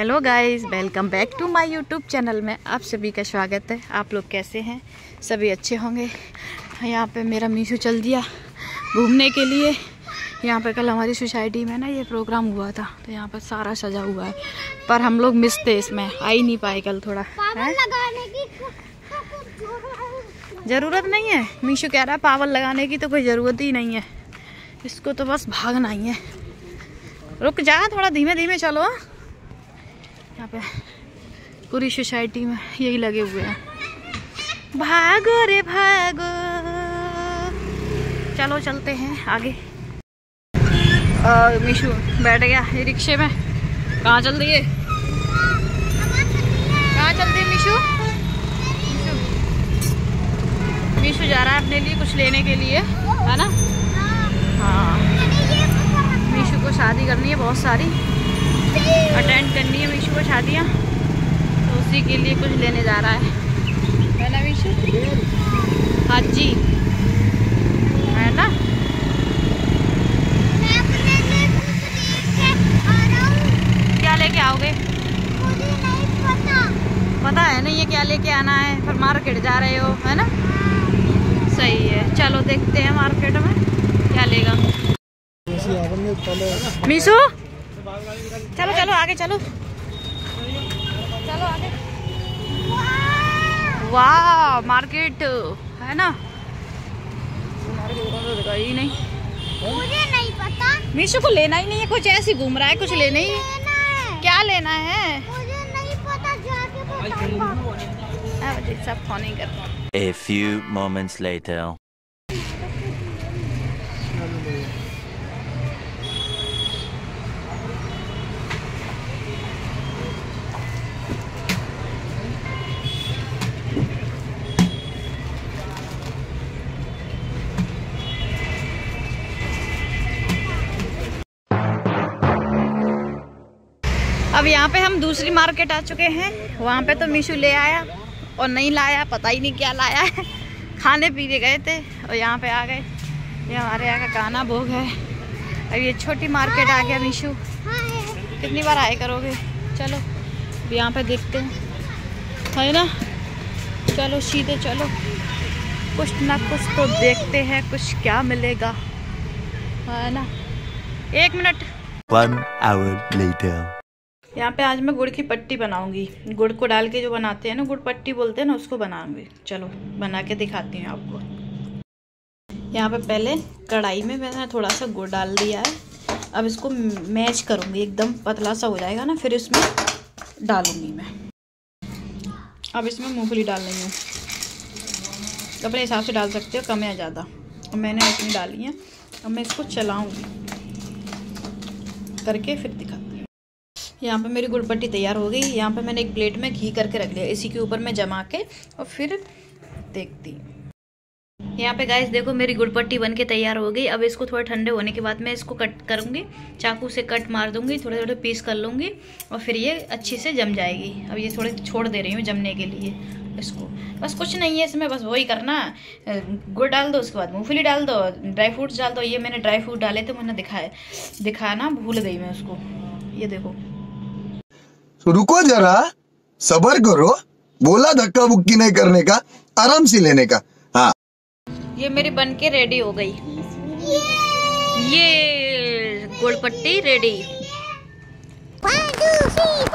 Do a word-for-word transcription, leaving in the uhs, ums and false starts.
Hello guys, welcome back to my YouTube channel में आप सभी का स्वागत है। आप लोग कैसे हैं? सभी अच्छे होंगे। यहाँ पे मेरा मीशू चल दिया घूमने के लिए। यहाँ पे कल हमारी सोसाइटी में ना ये प्रोग्राम हुआ था, तो यहाँ पर सारा सजा हुआ है, पर हम लोग मिस थे, इसमें आ ही नहीं पाए कल। थोड़ा लगाने की ज़रूरत नहीं है। मीशू कह रहा है पावर लगाने की तो कोई ज़रूरत ही नहीं है, इसको तो बस भागना ही है। रुक जा, थोड़ा धीमे धीमे चलो। यहाँ पे पूरी सोसाइटी में यही लगे हुए हैं, भागो रे भागो। चलो चलते हैं आगे। मीशू बैठ गया ये रिक्शे में। कहाँ चल रही है? कहाँ चल रही है मीशू? मीशू जा रहा है अपने लिए कुछ लेने के लिए, है ना? हाँ, मीशू को शादी करनी है, बहुत सारी अटेंड करनी है मीशू को शादियाँ, तो उसी के लिए कुछ लेने जा रहा है, है ना मीशू? हाँ जी, है ना? मैं अपने लिए कुछ लेके आ रहा हूँ। क्या लेके आओगे? मुझे नहीं पता। पता है ना ये क्या लेके आना है? फिर मार्केट जा रहे हो, है ना? सही है, चलो देखते हैं मार्केट में क्या लेगा मीशू। चलो चलो आगे चलो, चलो आगे। वाह, मार्केट है ना? ही नहीं, मुझे नहीं पता। मीशू को लेना ही नहीं है, कुछ ऐसे घूम रहा है, कुछ लेना ही है। क्या लेना है? मुझे नहीं पता, जाके बताऊंगा। सब फोन ही करता। A few moments later. अब यहाँ पे हम दूसरी मार्केट आ चुके हैं। वहाँ पे तो मीशू ले आया और नहीं लाया, पता ही नहीं क्या लाया है। खाने पीने गए थे और यहाँ पे आ गए। ये हमारे यहाँ का गाना भोग है। अब ये छोटी मार्केट आ गया मीशू। कितनी बार आए करोगे? चलो अब यहाँ पे देखते हैं, है ना? चलो सीधे चलो, कुछ ना कुछ तो देखते हैं, कुछ क्या मिलेगा, है ना? एक मिनट। One hour later. यहाँ पे आज मैं गुड़ की पट्टी बनाऊंगी। गुड़ को डाल के जो बनाते हैं ना, गुड़ पट्टी बोलते हैं ना, उसको बनाऊंगी। चलो बना के दिखाती हूँ आपको। यहाँ पे पहले कढ़ाई में मैंने थोड़ा सा गुड़ डाल दिया है। अब इसको मैश करूँगी, एकदम पतला सा हो जाएगा ना, फिर इसमें डालूंगी मैं। अब इसमें मूंगफली डाल रही हूँ, अपने हिसाब से डाल सकते हो, कम या ज़्यादा। अब मैंने इतनी डाली है। अब मैं इसको चलाऊँगी करके, फिर दिखाती हूँ। यहाँ पे मेरी गुड़ पट्टी तैयार हो गई। यहाँ पे मैंने एक प्लेट में घी करके रख लिया, इसी के ऊपर मैं जमा के और फिर देखती हूँ। यहाँ पे गाइस देखो, मेरी गुड़ पट्टी बन के तैयार हो गई। अब इसको थोड़ा ठंडे होने के बाद मैं इसको कट करूँगी, चाकू से कट मार दूँगी, थोड़े थोड़े पीस कर लूँगी और फिर ये अच्छी से जम जाएगी। अब ये थोड़े छोड़ दे रही हूँ जमने के लिए इसको। बस कुछ नहीं है इसमें, बस वही करना। गुड़ डाल दो, उसके बाद मूँगफली डाल दो, ड्राई फ्रूट्स डाल दो। ये मैंने ड्राई फ्रूट डाले थे, मैंने दिखाए दिखाया ना, भूल गई मैं उसको। ये देखो, तो रुको जरा, सब्र करो। बोला धक्का बुक्की नहीं करने का, आराम से लेने का। हाँ, ये मेरी बन के रेडी हो गई। ये गुड़ पट्टी रेडी।